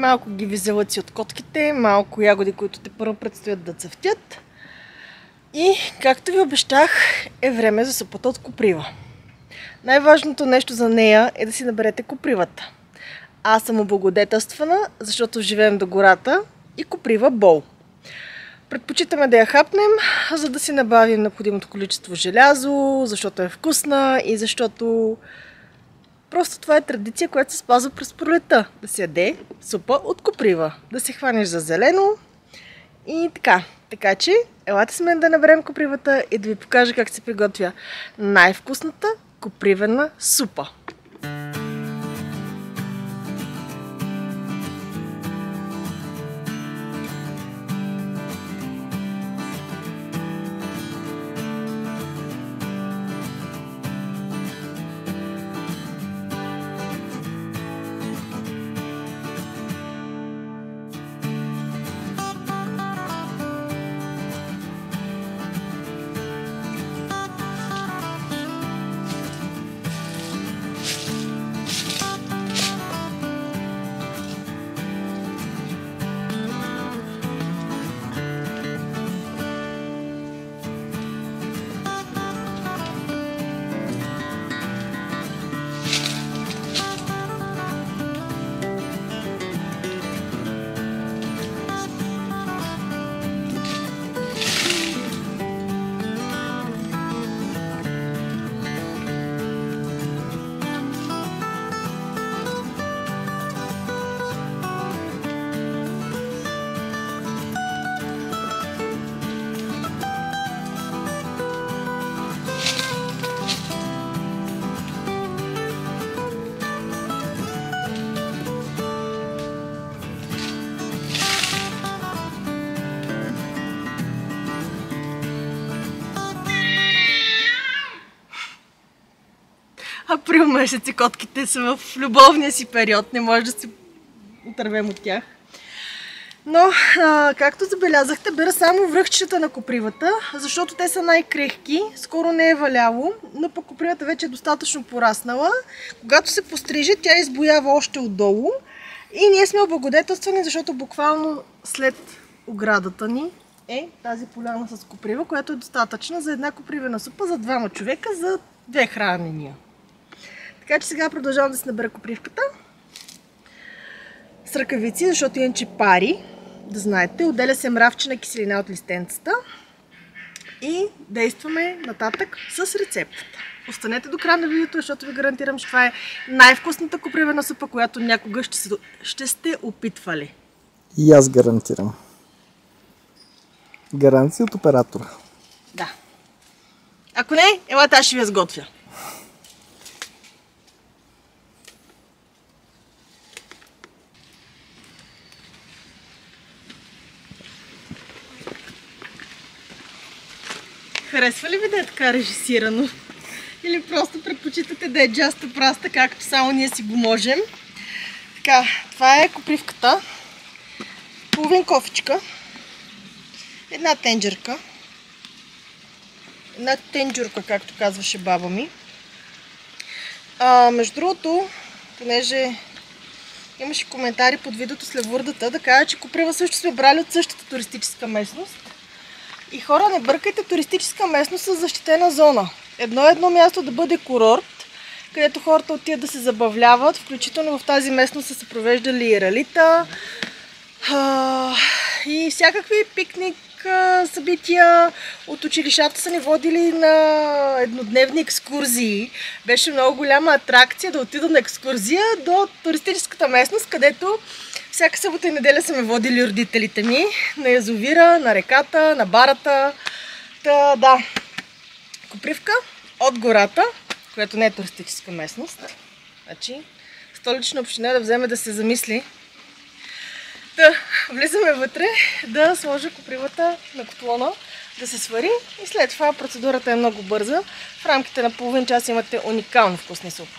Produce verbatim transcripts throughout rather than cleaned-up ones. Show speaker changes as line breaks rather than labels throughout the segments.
малко гиви зелъци от котките, малко ягоди, които те първо предстоят да цъфтят. И, както ви обещах, е време за супата от коприва. Най-важното нещо за нея е да си наберете копривата. Аз съм облагодетелствана, защото живеем до гората и коприва бол. Предпочитаме да я хапнем, за да си набавим необходимото количество желязо, защото е вкусна и защото просто това е традиция, която се спазва през пролета. Да се яде супа от коприва, да се хванеш за зелено и така. Така че, елате с мен да наберем копривата и да ви покажа как се приготвя най-вкусната копривена супа. Април месец и котките са в любовния си период, не може да се отървем от тях. Но, а, както забелязахте, бера само връхчета на копривата, защото те са най-крехки, скоро не е валяло, но пък копривата вече е достатъчно пораснала. Когато се постриже, тя избоява още отдолу и ние сме облагодетелствани, защото буквално след оградата ни е тази поляна с коприва, която е достатъчна за една копривена супа за двама човека, за две хранения. Така че сега продължавам да си набера копривката с ръкавици, защото иначе пари, да знаете, отделя се мравчина киселина от листенцата и действаме нататък с рецептата. Останете до края на видеото, защото ви гарантирам, че това е най-вкусната копривена супа, която някога ще, се, ще сте опитвали.
И аз гарантирам. Гаранция от оператора.
Да. Ако не, елата аз ще ви я сготвя. Харесва ли ви да е така режисирано? Или просто предпочитате да е джаста праста, както само ние си го можем? Така, това е копривката. Половин кофичка. Една тенджерка. Една тенджурка, както казваше баба ми. А, между другото, понеже имаше коментари под видеото с левурдата, да кажа, че коприва също сме брали от същата туристическа местност. И хора, не бъркайте туристическа местност с защитена зона. Едно едно място да бъде курорт, където хората отиват да се забавляват, включително в тази местност са се провеждали и ралита а, и всякакви пикник а, събития. От училищата са ни водили на еднодневни екскурзии. Беше много голяма атракция да отида на екскурзия до туристическата местност, където всяка събота и неделя са ме водили родителите ми на язовира, на реката, на барата. Та, да, копривка от гората, която не е туристическа местност. Значи, Столична община да вземе да се замисли. Та, влизаме вътре, да сложа копривата на котлона, да се свари и след това процедурата е много бърза. В рамките на половин час имате уникално вкусни супа.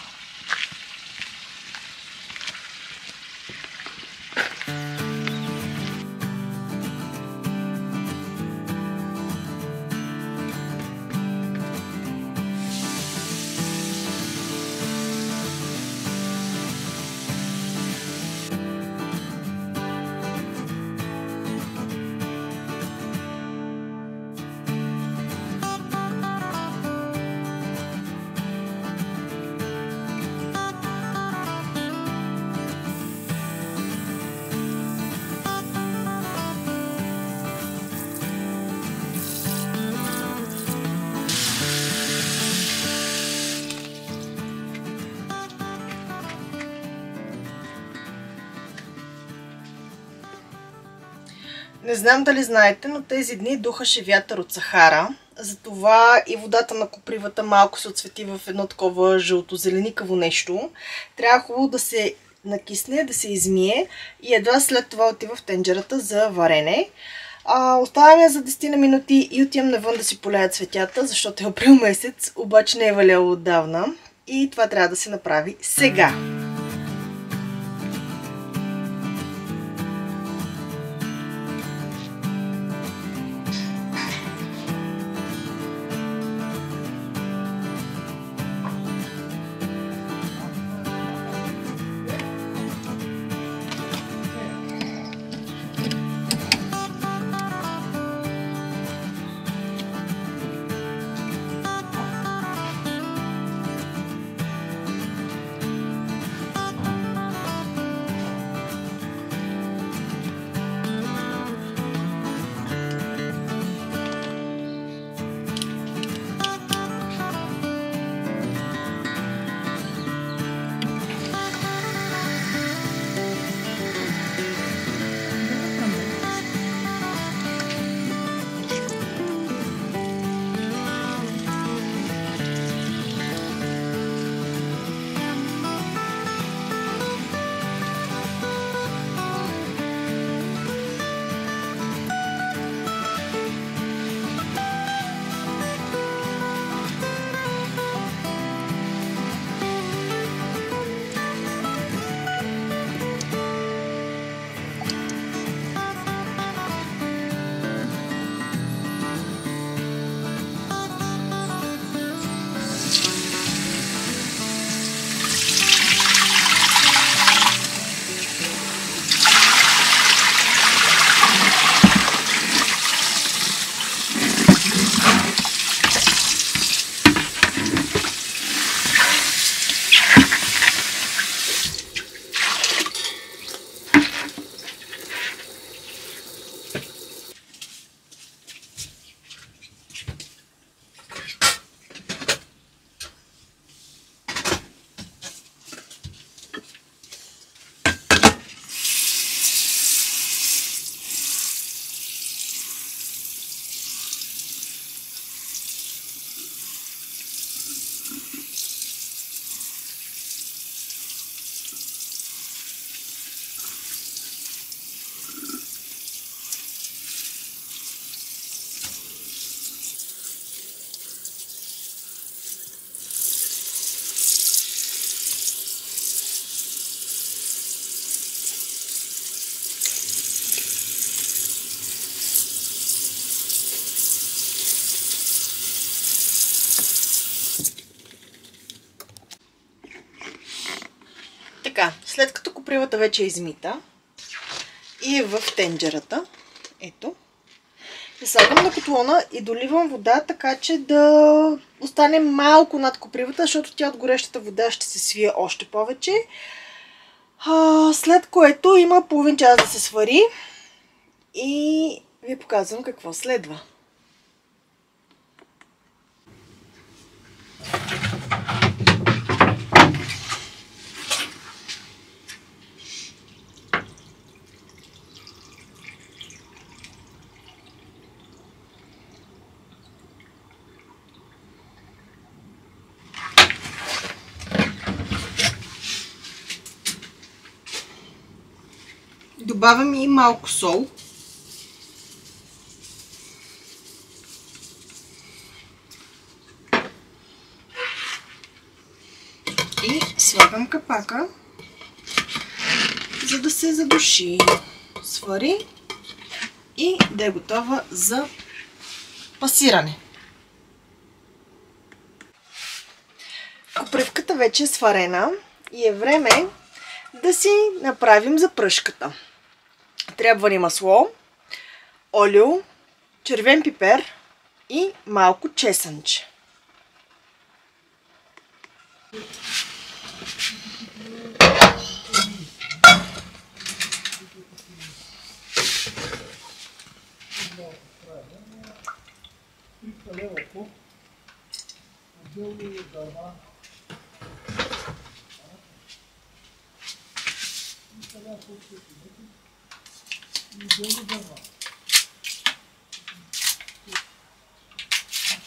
Не знам дали знаете, но тези дни духаше вятър от Сахара. Затова и водата на копривата малко се отсвети в едно такова жълто-зеленикаво нещо. Трябва хубаво да се накисне, да се измие и едва след това отива в тенджерата за варене. А, оставям я за десет на минути и отивам навън да си полея цветята, защото е април месец, обаче не е валяло отдавна. И това трябва да се направи сега. Така, след като копривата вече е измита и е в тенджерата, ето, я слагам на котлона и доливам вода, така че да остане малко над копривата, защото тя от горещата вода ще се свие още повече. А, след което има половин час да се свари и ви показвам какво следва. Добавям и малко сол. И слагам капака, за да се задуши, свари и да е готова за пасиране. Копривката вече е сварена и е време да си направим запръшката. Трябва ни масло, олио, червен пипер и малко чесънче.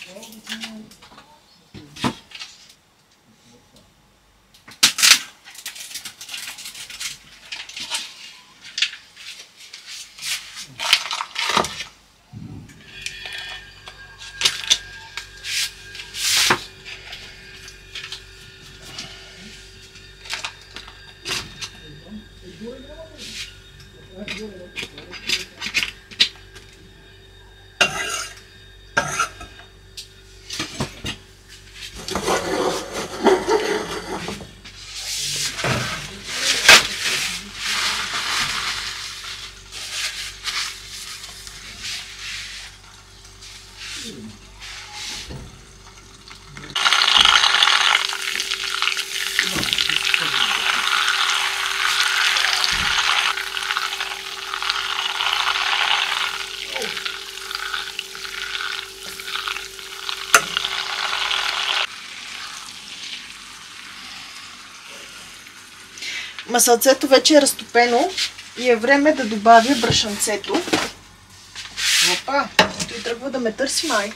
Масълцето вече е разтопено и е време да добавя брашанцето. Опа, той тръгва да ме търси май.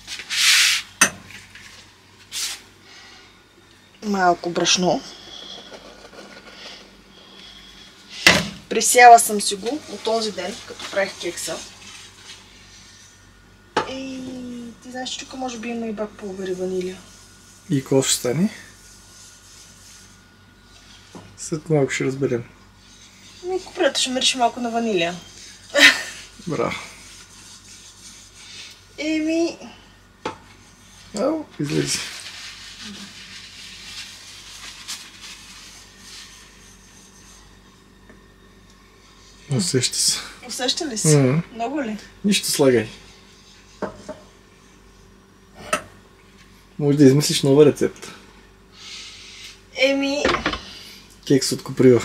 Малко брашно. Присяла съм си го от този ден, като правих кекса. И ти знаеш, че тук може би има и бак пулвери ванилия.
И какво ще стане? След малко ще разберем.
Ми, куприята ще мирише малко на ванилия.
Браво.
Еми...
Ау, излезе. Усеща се.
Усеща ли си?
Mm-hmm.
Много ли?
Нищо слагай. Може да измислиш нова рецепта.
Еми...
Кекс от коприва.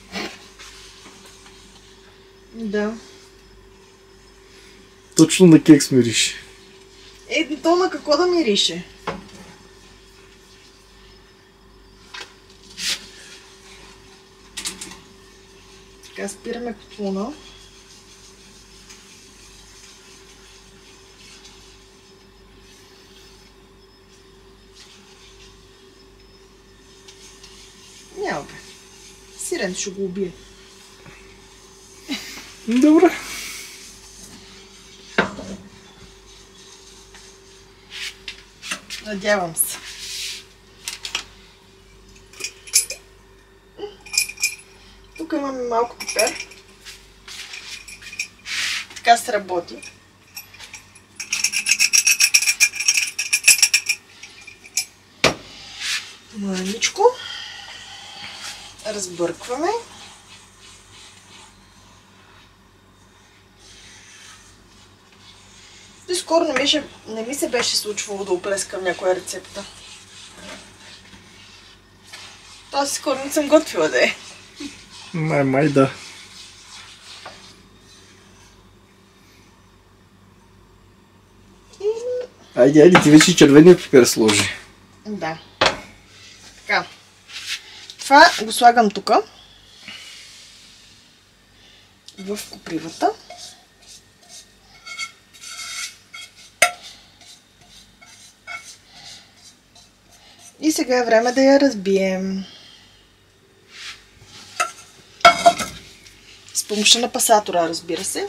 Да.
Точно на кекс мирише.
Е, то на какво да мирише? Така, спираме котлона. Няма бе. Сирен ще го убие.
Добре.
Надявам се. Тук имаме малко пипер. Така се работи. Маничко. Разбъркваме. И скоро не ми, ще, не ми се беше случвало да оплескам някоя рецепта. Този скоро не съм готвила да е.
Май, май да. Айде, айде, ти вече червения пипер сложи.
Да. Така. Това го слагам тук. В копривата. И сега е време да я разбием. С помощта на пасатора, разбира се.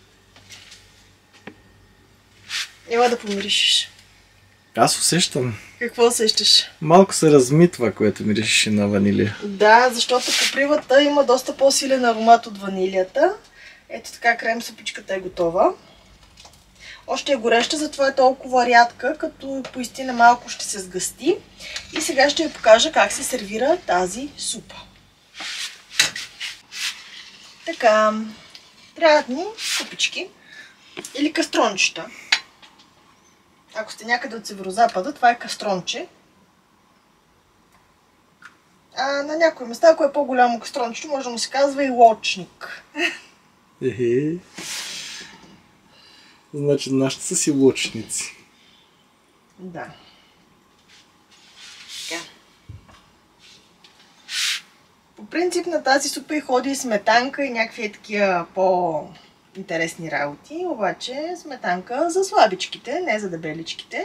Ела да помиришеш.
Аз усещам.
Какво усещаш?
Малко се размитва, което миришеше на ванилия.
Да, защото покривата има доста по-силен аромат от ванилията. Ето така, крем супичката е готова. Още е гореща, затова е толкова рядка, като поистина малко ще се сгъсти. И сега ще ви покажа как се сервира тази супа. Така, трябват ни супички или кастрончета. Ако сте някъде от северозапада, това е кастронче. А на някои места, ако е по-голямо кастрончето, може да му се казва и лочник.
Ехе. Значи нашите са си лочници.
Да. Така. По принцип на тази супа и ходи сметанка и някакви такива по-интересни работи, обаче сметанка за слабичките, не за дебеличките.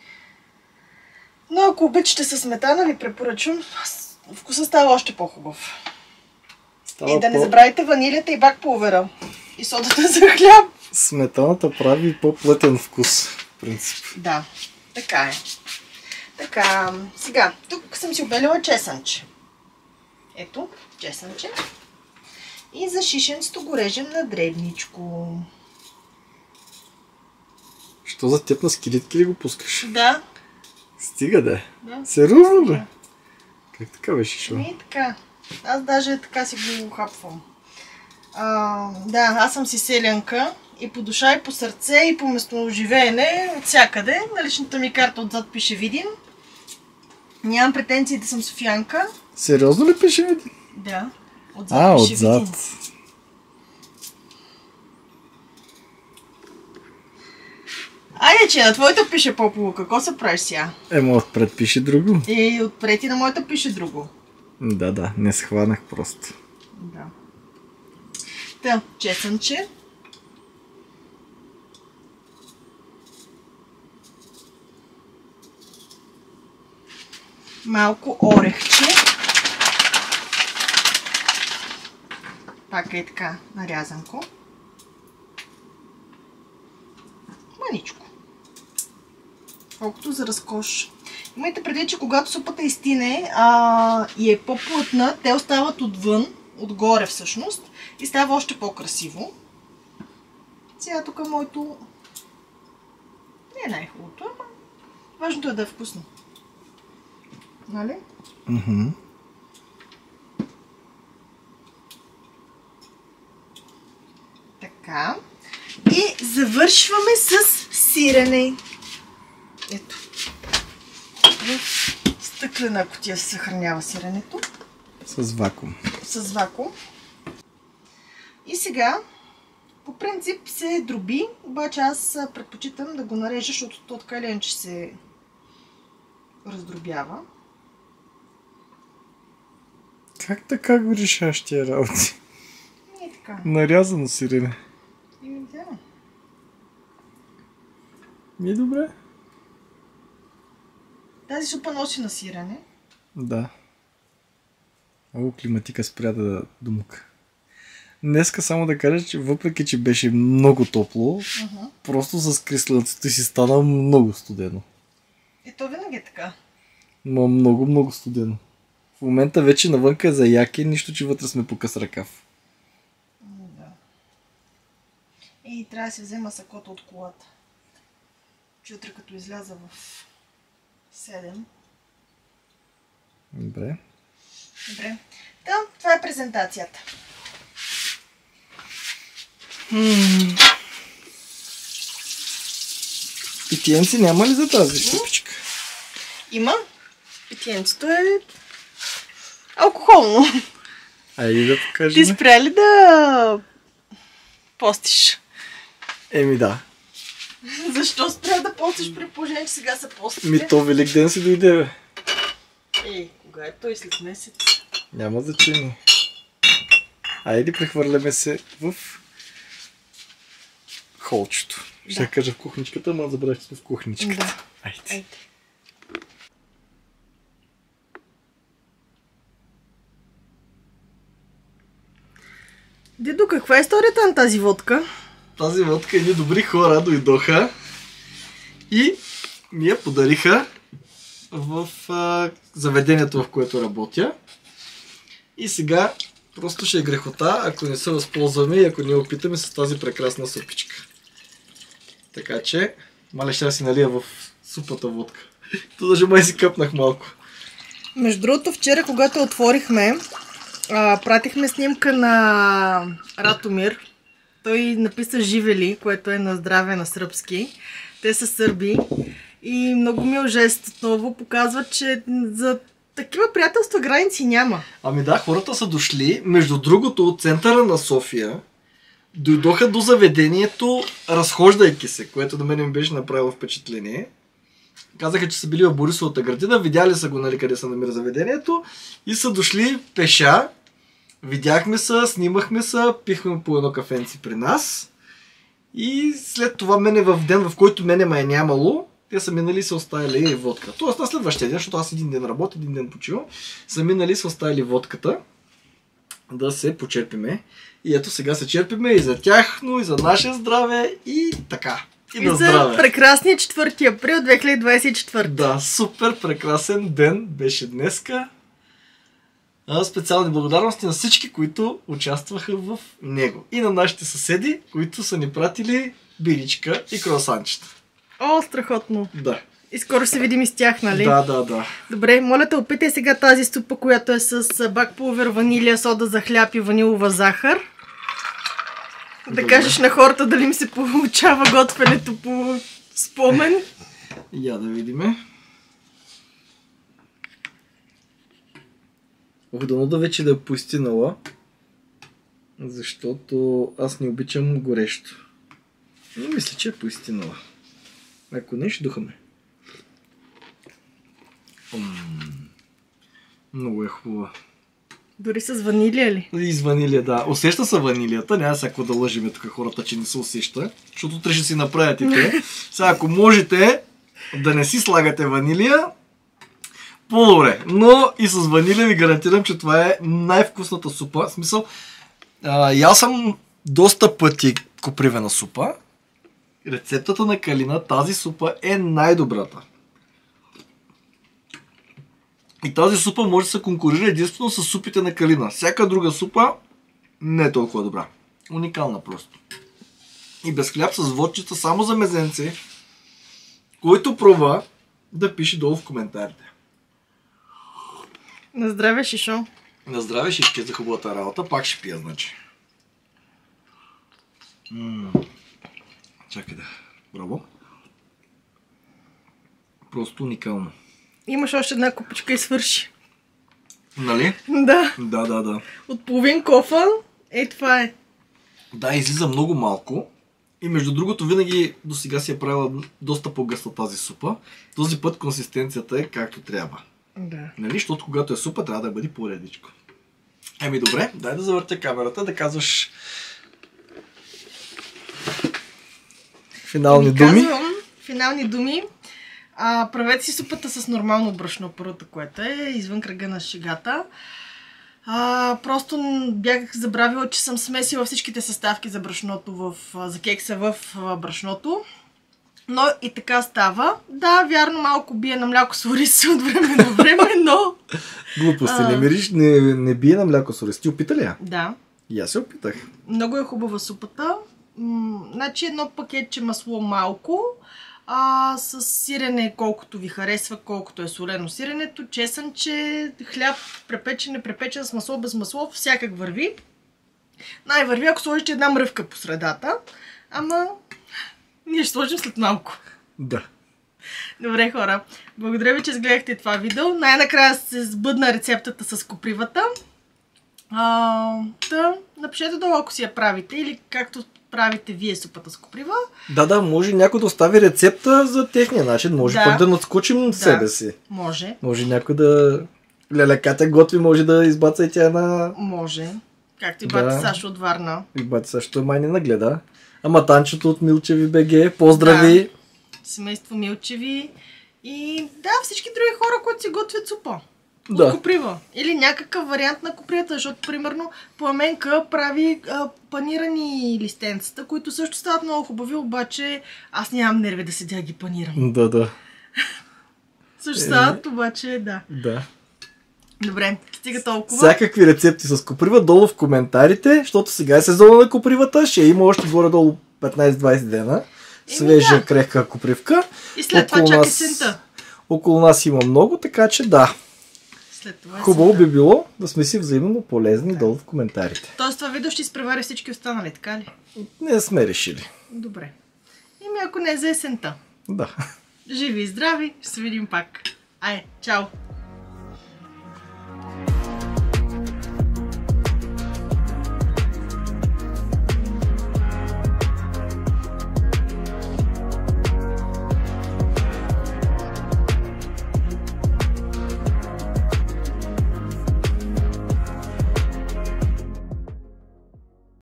Но ако обичате със сметана, ви препоръчвам, вкусът става още по-хубав. И да не по... забравяйте ванилията и бак пулвера. И содата за хляб.
Сметаната прави по-плътен вкус, в принцип.
Да, така е. Така, сега, тук съм си обелила чесънче. Ето, чесънче. И за шишенцето го режем на дребничко.
Що за теб на скелетки ли го пускаш?
Да.
Стига да.
Да.
Сериозно ли? Как така беше шо?
И така. Аз даже така си го хапвам. А, да, аз съм си селянка и по душа, и по сърце, и по местоживеене, от всякъде. На личната ми карта отзад пише Видин. Нямам претенции да съм софиянка.
Сериозно ли пише Видин?
Да. Отзад
а,
пише
отзад.
Видин. Айде, че на твоята пише по-полу. Какво се правиш сега?
Ема отпред пише друго.
И отпред и на моята пише друго.
Да, да, не схванах просто.
Да. Та, чесънче. Малко орехче. Пак е така нарязанко. Маничко. Колкото за разкош. Имайте предвид, че когато супата изтине а, и е по-плътна, те остават отвън, отгоре всъщност, и става още по-красиво. Сега тук моето не е най-хубавото, ама важното е да е вкусно. Нали?
Mm-hmm.
Така. И завършваме с сирене. Ето. В стъклена кутия се съхранява сиренето.
С вакуум.
С вакуум. И сега, по принцип се дроби, обаче аз предпочитам да го нарежа, защото то така или иначе се раздробява.
Как така го решаваш тия работи?
И така.
Нарязано сирене.
И ми да.
Ми добре.
Тази супа носи на сирене.
Да. О, климатика спря да думка. Днеска само да кажа, че въпреки, че беше много топло, uh-huh. просто с крислянцето си стана много студено.
И то винаги е така.
Но много, много студено. В момента вече навънка е за яки, нищо, че вътре сме по къс ръкав.
Да. И трябва да си взема сакото от колата. Че утре като изляза в седем.
Добре.
Добре. Та, това е презентацията.
М-м. Питиенци няма ли за тази супичка?
Има. Питиенцето е алкохолно.
Айде да покажем.
Ти спря ли да постиш?
Еми да.
Защо спря да постиш при положение, че сега са постите?
Ми то Велик ден си дойде, бе.
Ей, кога е той след месец?
Няма значение. Айде прехвърляме се в холчето. Да. Ще кажа в кухничката, ама забравих, че сме в кухничката.
Да.
Айде.
Айде. Дедо, каква е историята на тази водка?
Тази водка едни добри хора дойдоха и ми я подариха в а, заведението, в което работя. И сега просто ще е грехота, ако не се възползваме и ако не опитаме с тази прекрасна супичка. Така че, мале ще да си налия в супата водка. То даже май си къпнах малко.
Между другото, вчера, когато отворихме, а, пратихме снимка на Ратомир. Той написа Живели, което е на здраве на сръбски. Те са сърби. И много мил жест отново показва, че за такива приятелства граници няма.
Ами да, хората са дошли, между другото, от центъра на София, дойдоха до заведението, разхождайки се, което на мен ми беше направило впечатление. Казаха, че са били в Борисовата градина, видяли са го, нали, къде се намира заведението и са дошли пеша. Видяхме се, снимахме се, пихме по едно кафенци при нас и след това мене в ден, в който мене ме е нямало, те са минали и са оставили и водка. Тоест на следващия ден, защото аз един ден работя, един ден почивам, са минали и са оставили водката да се почерпиме. И ето сега се черпиме и за тяхно, и за наше здраве и така. И,
И
на
за
здраве.
прекрасния четвърти април две хиляди двадесет и четвърта.
Да, супер прекрасен ден беше днеска. А, специални благодарности на всички, които участваха в него. И на нашите съседи, които са ни пратили биричка и круасанчета.
О, страхотно.
Да.
И скоро се видим и с тях, нали?
Да, да, да.
Добре, моля те, опитай сега тази супа, която е с бакпулвер, ванилия, сода за хляб и ванилова захар. Да
Добре.
кажеш на хората дали ми се получава готвенето по спомен.
Я да видиме. Ох, дано да вече да е поистинала, защото аз не обичам горещо. Но мисля, че е поистинала. Ако не, ще духаме. М, Много е хубава.
Дори с ванилия ли?
И с ванилия, да. Усеща се ванилията, няма всяко да лъжиме тук хората, че не се усеща, защото утре ще си направят и те. Сега, ако можете да не си слагате ванилия, по-добре. Но и с ванилия ви гарантирам, че това е най-вкусната супа. В смисъл, а, ял съм доста пъти копривена супа. Рецептата на Калина, тази супа е най-добрата. И тази супа може да се конкурира единствено с супите на Калина. Всяка друга супа не е толкова добра. Уникална просто. И без хляб с водчета само за мезенци, който пробва да пише долу в коментарите.
На здраве, Шишо.
На здраве, ще изче за хубавата работа. Пак ще пия, значи. М-м. Чакай да пробвам. Просто уникално.
Имаш още една купичка и свърши.
Нали?
Да.
Да, да, да.
От половин кофа. Ей, това е.
Да, излиза много малко. И между другото, винаги до сега си е правила доста по-гъста тази супа. Този път консистенцията е както трябва.
Да.
Нали? Защото когато е супа, трябва да бъде по-редичко. Еми добре, дай да завъртя камерата, да казваш финални
Ами
думи.
Казвам, финални думи. А, правете си супата с нормално брашно, първото, което е извън кръга на шегата. А, просто н- бях забравила, че съм смесила всичките съставки за брашното в, а, за кекса в а, брашното. Но и така става. Да, вярно, малко бие на мляко с ориз от време на време, но...
Глупости,
А.
не мириш, не, не бие на мляко с ориз. Ти опита ли я?
Да,
И аз се опитах.
много е хубава супата. М- значи едно пакетче масло малко, а, с сирене колкото ви харесва, колкото е солено сиренето, чесънче, хляб, препечен, непрепечен, с масло, без масло, всякак върви. Най-върви, ако сложите една мръвка по средата, ама ние ще сложим след малко.
Да.
Добре, хора, благодаря ви, че изгледахте това видео. Най-накрая се сбъдна рецептата с копривата. А, да, напишете долу, ако си я правите или както правите вие супата с коприва.
Да, да, може някой да остави рецепта за техния начин. Може
Да.
пък да надскочим
Да.
себе си.
Може,
Може някой да... Леля Катя готви, може да избаца и тя една...
може. Както и
Да.
бати Сашо от Варна.
И бати също май не нагледа. Ама Танчето от Милчеви БГ, поздрави!
Семейство Милчеви. И да, всички други хора, които си готвят супа.
Да.
От коприва. Или някакъв вариант на коприята, защото, примерно, Пламенка прави а, панирани листенцата, които също стават много хубави, обаче аз нямам нерви да седя и ги панирам.
Да, да.
Също сад, обаче да.
Да.
Добре, стига толкова.
Всякакви рецепти с коприва долу в коментарите, защото сега е сезона на копривата, ще има още горе-долу петнайсет-двайсет дена. Свежа, да. Крехка копривка.
И след
около
това чак
нас,
есента.
Около нас има много, така че да.
След това
Хубаво би било да сме си взаимно полезни да. Долу в коментарите.
Тоест това видео ще изпревари всички останали, така ли?
Не сме решили.
Добре. Ими ако не за есента.
Да.
Живи и здрави, ще се видим пак. Ай, чао!